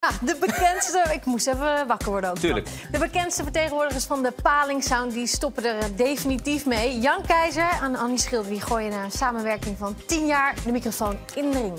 de bekendste... Ik moest even wakker worden ook. Tuurlijk. De bekendste vertegenwoordigers van de Palingsound die stoppen er definitief mee. Jan Keizer en Annie Schilder die gooien na een samenwerking van 10 jaar de microfoon in de ring.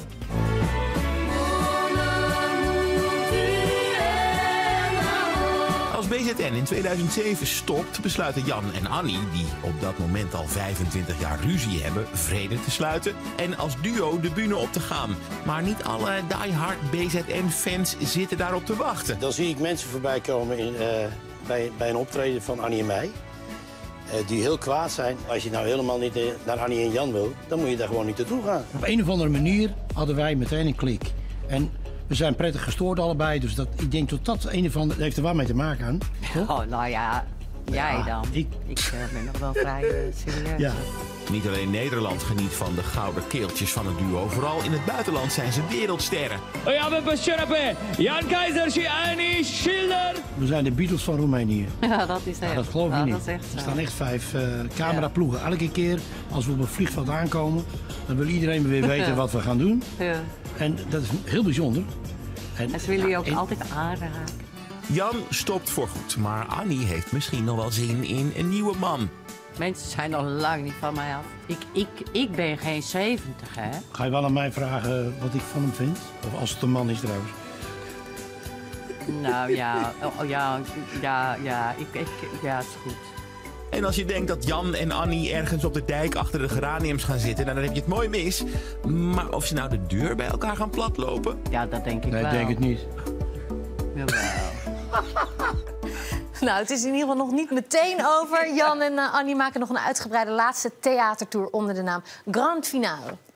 Als BZN in 2007 stopt, besluiten Jan en Annie, die op dat moment al 25 jaar ruzie hebben, vrede te sluiten en als duo de bühne op te gaan. Maar niet alle diehard BZN-fans zitten daarop te wachten. Dan zie ik mensen voorbij komen bij een optreden van Annie en mij. Die heel kwaad zijn. Als je nou helemaal niet naar Annie en Jan wil, dan moet je daar gewoon niet naartoe gaan. Op een of andere manier hadden wij meteen een klik. En we zijn prettig gestoord allebei, dus ik denk dat een of ander... Dat heeft er wel mee te maken aan. Toch? Oh, nou ja, jij dan. Ik ben nog wel vrij serieus. Ja. Niet alleen Nederland geniet van de gouden keeltjes van het duo, vooral in het buitenland zijn ze wereldsterren. Jan Keizer en Annie Schilder. We zijn de Beatles van Roemenië. Ja, dat is echt. Ja, dat geloof je niet. Dat is echt zo. Er staan echt 5 cameraploegen. Elke keer als we op een vliegveld aankomen, dan wil iedereen weer weten wat we gaan doen. Ja. En dat is heel bijzonder. En ze willen je ook altijd aanraken. Jan stopt voorgoed, maar Annie heeft misschien nog wel zin in een nieuwe man. Mensen zijn nog lang niet van mij af. Ik ben geen 70, hè? Ga je wel aan mij vragen wat ik van hem vind? Of als het een man is trouwens. Nou ja, ja, is goed. En als je denkt dat Jan en Annie ergens op de dijk achter de geraniums gaan zitten, dan heb je het mooi mis. Maar of ze nou de deur bij elkaar gaan platlopen? Ja, dat denk ik wel. Nee, ik denk het niet. Jawel. Nou, het is in ieder geval nog niet meteen over. Jan en Annie maken nog een uitgebreide laatste theatertour onder de naam Grand Finale.